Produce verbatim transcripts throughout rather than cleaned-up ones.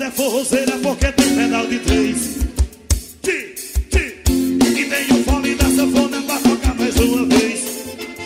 é forrozeira porque tem pedal de três. Ti, ti. E tem o fole da sanfona pra tocar mais uma vez.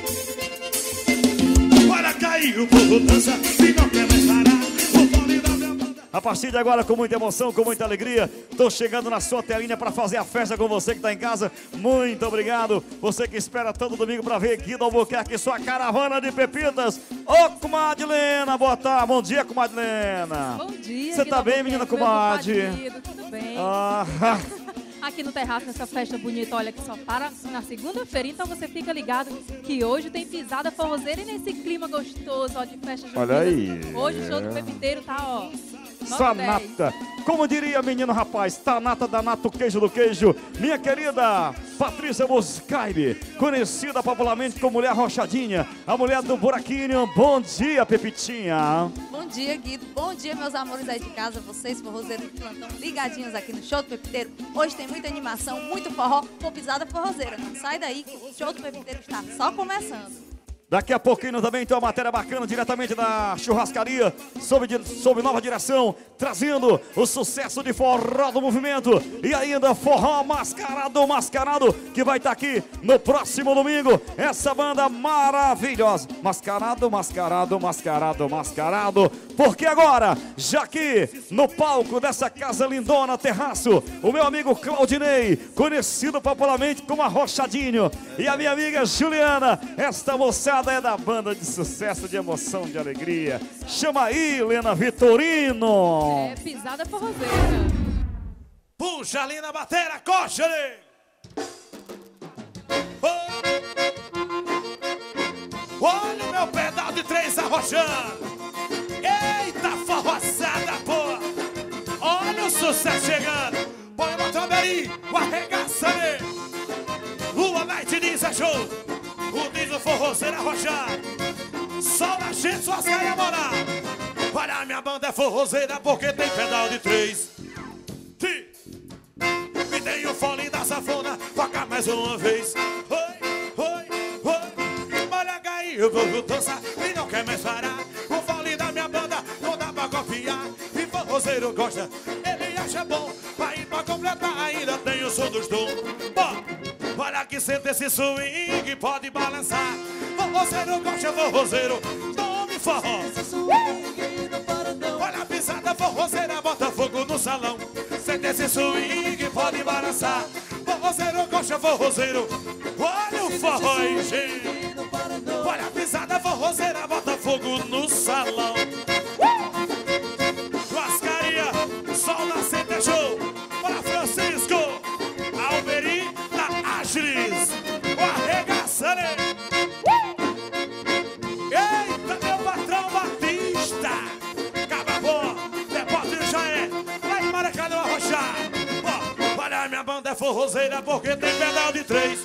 Olha cair, o povo dança e não quer mais parar. O fole da minha banda. A partir de agora, com muita emoção, com muita alegria, estou chegando na sua telinha para fazer a festa com você que está em casa. Muito obrigado. Você que espera todo domingo para ver aqui do Albuquerque sua caravana de pepitas. Ô, comadre Lena, boa tarde. Bom dia, comadre Lena. Bom dia. Você tá bem, menina comadre? Tudo bem. Ah, Aqui no terraço, nessa festa bonita, olha, que só para na segunda-feira, então você fica ligado que hoje tem pisada forrozeira e nesse clima gostoso, ó, de festa junina. Olha aí. Hoje o show do pepiteiro tá, ó, só nata. Como diria menino rapaz, tá nata da nata, o queijo do queijo. Minha querida Patrícia Moscaibe, conhecida popularmente como Mulher Rochadinha, a mulher do buraquinho. Bom dia, Pepitinha. Bom dia, Guido. Bom dia, meus amores aí de casa. Vocês, forrozeiros de plantão, ligadinhos aqui no Show do Pepiteiro. Hoje tem muita animação, muito forró, com pisada forrozeira. Não sai daí que o Show do Pepiteiro está só começando. Daqui a pouquinho também tem uma matéria bacana diretamente da churrascaria, sob, sob nova direção, trazendo o sucesso de forró do movimento e ainda forró mascarado, mascarado, que vai estar aqui no próximo domingo. Essa banda maravilhosa, mascarado, mascarado, mascarado, mascarado, porque agora, já aqui no palco dessa casa lindona, terraço, o meu amigo Claudinei, conhecido popularmente como Arrochadinho, e a minha amiga Juliana, esta moçada é da banda de sucesso, de emoção, de alegria. Chama aí, Helena Vitorino. É, pisada forrozeira. Puxa ali na bateria, coxa ali. Oh. Olha o meu pedal de três arrochando. Eita, forroçada, pô. Olha o sucesso chegando. Põe uma tromberi, o arregaça ali. Lua Night diz é show. O diesel forrozeiro arrochar. Sol da gente, suas caias morar. Olha, a minha banda é forrozeira porque tem pedal de três. Ti. Me tem o fole da sanfona, toca mais uma vez. Oi, oi, oi. Olha, cair, o povo dança e não quer mais parar. O fole da minha banda não dá pra copiar. E forrozeiro gosta, ele acha bom. Aí pra completar ainda tem o som dos dom. Bom. Olha que senta esse swing, pode balançar. Forrozeiro gosta, forrozeiro, tome forró. Olha a pisada forrozeira, bota fogo no salão. Senta esse swing, pode balançar. Forrozeiro gosta, forrozeiro, olha o forró aí, gente. Olha a pisada forrozeira, bota fogo no salão. Lascaria, sol nascente é show. Olha Francisco, Alberi, Agilis, o arregaçando. Eita, meu patrão Batista. Cababó, Depósito já é. Lá em Maracanã, arrochar. Ó, olha, minha banda é forrozeira porque tem pedal de três.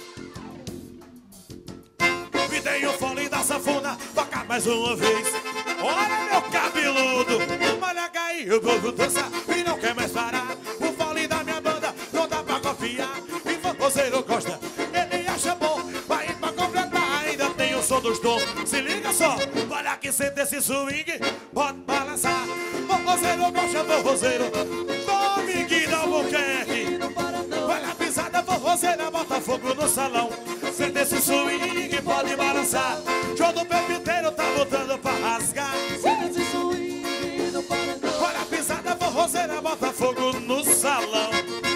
Me dei o fole da sanfona, toca mais uma vez. Olha, meu cabeludo. Olha, cair, o povo dança e não quer mais parar. O fole da minha banda não dá pra confiar. Forrozeiro gosta, ele acha bom. Vai pra completar, ainda tem o som dos dons. Se liga só, olha que senta esse swing, pode balançar. Forrozeiro gosta, forrozeiro, tome Guido Albuquerque. Olha a pisada forrozeira, bota fogo no salão. Senta esse swing, pode balançar. Show do Pepiteiro tá botando pra rasgar. Olha a pisada forrozeira, bota fogo no salão.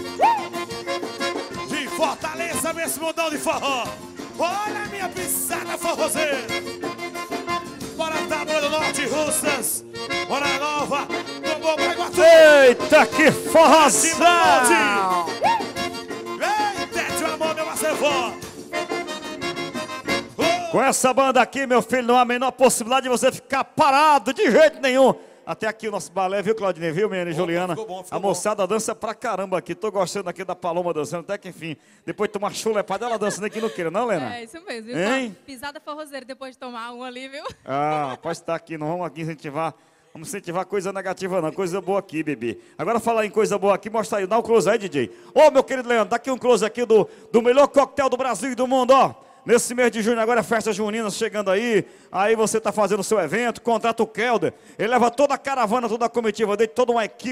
Fortaleza, esse mundão de forró. Olha a minha pisada forrozeira. Bora Tábua do Norte, Russas. Bora Nova, Tombou, Braguatu. Eita, que forrozão! Eita, teu amor, meu acervó. Com essa banda aqui, meu filho, não há a menor possibilidade de você ficar parado de jeito nenhum. Até aqui o nosso balé, viu, Claudinei? Viu, menina Juliana? Ficou bom, ficou a moçada bom. Dança pra caramba aqui. Tô gostando aqui da Paloma dançando, até que enfim. Depois de tomar chulepada, ela dançando aqui, não queira, não, Lena? É, isso mesmo, viu? Hein? Pisada forrozeira depois de tomar um ali, viu? Ah, pode estar aqui, não vamos aqui incentivar. Vamos incentivar coisa negativa não, coisa boa aqui, bebê. Agora falar em coisa boa aqui, mostra aí, dá um close aí, D J. Ô, meu querido Leandro, dá aqui um close aqui do, do melhor coquetel do Brasil e do mundo, ó. Nesse mês de junho agora é festa junina chegando aí. Aí você está fazendo o seu evento, contrata o Kelder. Ele leva toda a caravana, toda a comitiva dele, toda uma equipe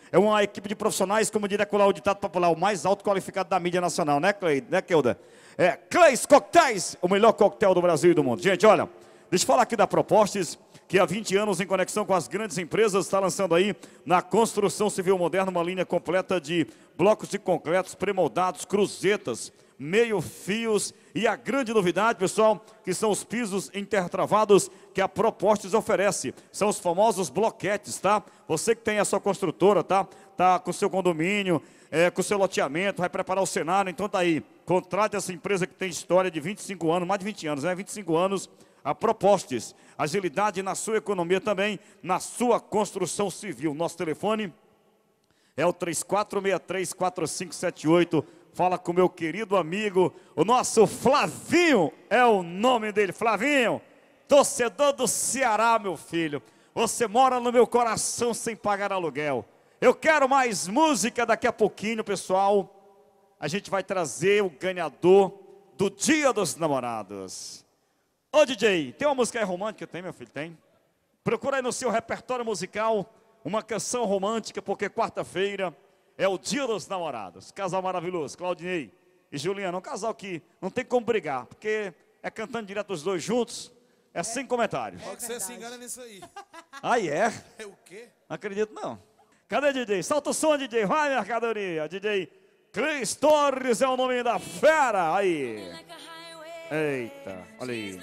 É uma equipe de profissionais, como diria lá o ditado popular, o mais alto qualificado da mídia nacional, né, Clay? Né, Keuda? É, Clay's Coquetéis, o melhor coquetel do Brasil e do mundo. Gente, olha, deixa eu falar aqui da Propostes, que há vinte anos, em conexão com as grandes empresas, está lançando aí na construção civil moderna uma linha completa de blocos de concretos pré-moldados, cruzetas, meio-fios e a grande novidade, pessoal, que são os pisos intertravados que a Propostes oferece. São os famosos bloquetes, tá? Você que tem a sua construtora, tá? Tá com o seu condomínio, é, com o seu loteamento, vai preparar o cenário, então tá aí. Contrate essa empresa que tem história de vinte e cinco anos, mais de vinte anos, né? vinte e cinco anos, a Propostes. Agilidade na sua economia também, na sua construção civil. Nosso telefone é o três quatro seis três, quatro cinco sete oito. Fala com meu querido amigo, o nosso Flavinho, é o nome dele, Flavinho, torcedor do Ceará, meu filho. Você mora no meu coração sem pagar aluguel. Eu quero mais música daqui a pouquinho, pessoal. A gente vai trazer o ganhador do Dia dos Namorados. Ô D J, tem uma música aí romântica? Tem, meu filho? Tem. Procura aí no seu repertório musical uma canção romântica, porque quarta-feira é o Dia dos Namorados. Casal maravilhoso, Claudinei e Juliana. Um casal que não tem como brigar, porque é cantando direto os dois juntos, é, é sem comentários. Pode ser, se engana nisso aí. Ah, é? É o quê? Não acredito, não. Cadê D J? Solta o som, D J. Vai, mercadoria. D J Cris Torres é o nome da fera. Aí. Eita, olha aí.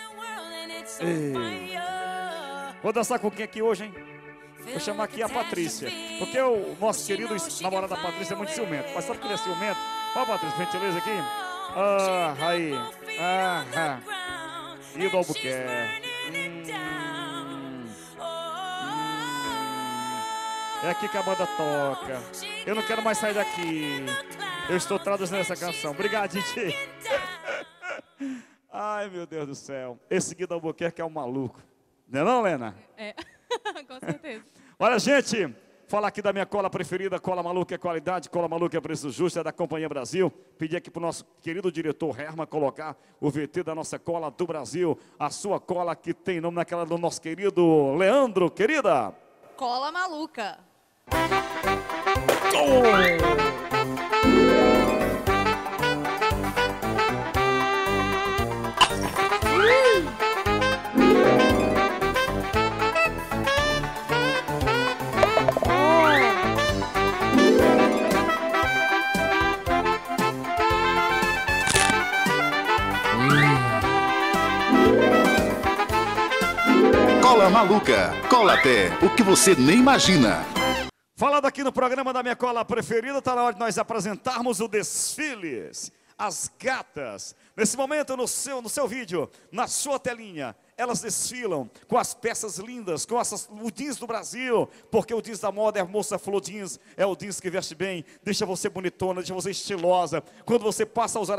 Ei. Vou dançar com quem aqui hoje, hein? Vou chamar aqui a Patrícia, porque o nosso querido namorado da Patrícia é muito ciumento. Mas sabe que ele é ciumento? Ó, Patrícia, gentileza aqui. Ah, aí. Ah, ah. E do Albuquerque. Hum, hum. É aqui que a banda toca. Eu não quero mais sair daqui. Eu estou traduzindo essa canção. Obrigado, D J. Ai, meu Deus do céu. Esse Guido Albuquerque é um maluco. Não é não, Lena? É, com certeza. Olha, gente, falar aqui da minha cola preferida, Cola Maluca é qualidade, Cola Maluca é preço justo, é da Companhia Brasil. Pedi aqui para o nosso querido diretor Herman colocar o V T da nossa cola do Brasil, a sua cola que tem nome naquela do nosso querido Leandro, querida. Cola Maluca. Oh! Cola Maluca, cola até o que você nem imagina. Falando aqui no programa da minha cola preferida, está na hora de nós apresentarmos o desfiles. As gatas, nesse momento no seu, no seu vídeo, na sua telinha, elas desfilam com as peças lindas, com as, o jeans do Brasil, porque o jeans da moda é a moça Flor Jeans, é o jeans que veste bem, deixa você bonitona, deixa você estilosa. Quando você passa a usar